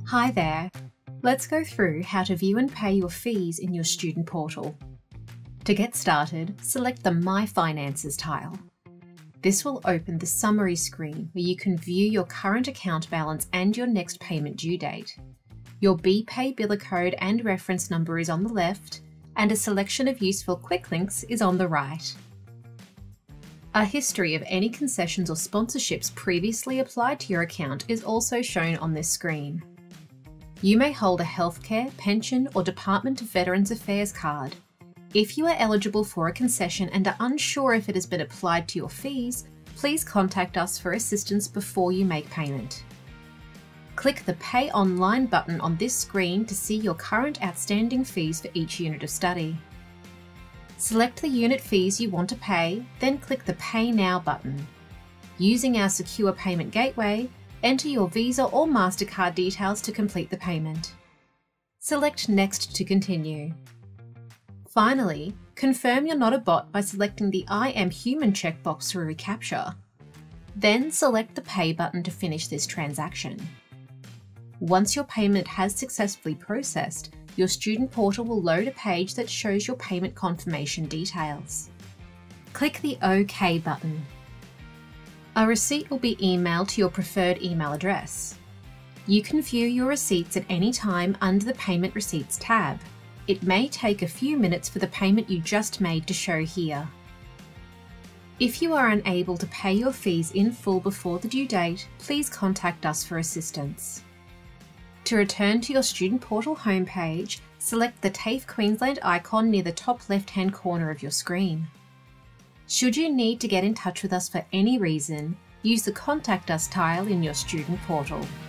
Hi there. Let's go through how to view and pay your fees in your student portal. To get started, select the My Finances tile. This will open the summary screen where you can view your current account balance and your next payment due date. Your BPay biller code and reference number is on the left, and a selection of useful quick links is on the right. A history of any concessions or sponsorships previously applied to your account is also shown on this screen. You may hold a healthcare, pension, or Department of Veterans Affairs card. If you are eligible for a concession and are unsure if it has been applied to your fees, please contact us for assistance before you make payment. Click the Pay Online button on this screen to see your current outstanding fees for each unit of study. Select the unit fees you want to pay, then click the Pay Now button. Using our secure payment gateway, enter your Visa or MasterCard details to complete the payment. Select Next to continue. Finally, confirm you're not a bot by selecting the I am human checkbox through reCAPTCHA. Then select the Pay button to finish this transaction. Once your payment has successfully processed, your student portal will load a page that shows your payment confirmation details. Click the OK button. A receipt will be emailed to your preferred email address. You can view your receipts at any time under the Payment Receipts tab. It may take a few minutes for the payment you just made to show here. If you are unable to pay your fees in full before the due date, please contact us for assistance. To return to your student portal homepage, select the TAFE Queensland icon near the top left-hand corner of your screen. Should you need to get in touch with us for any reason, use the Contact Us tile in your student portal.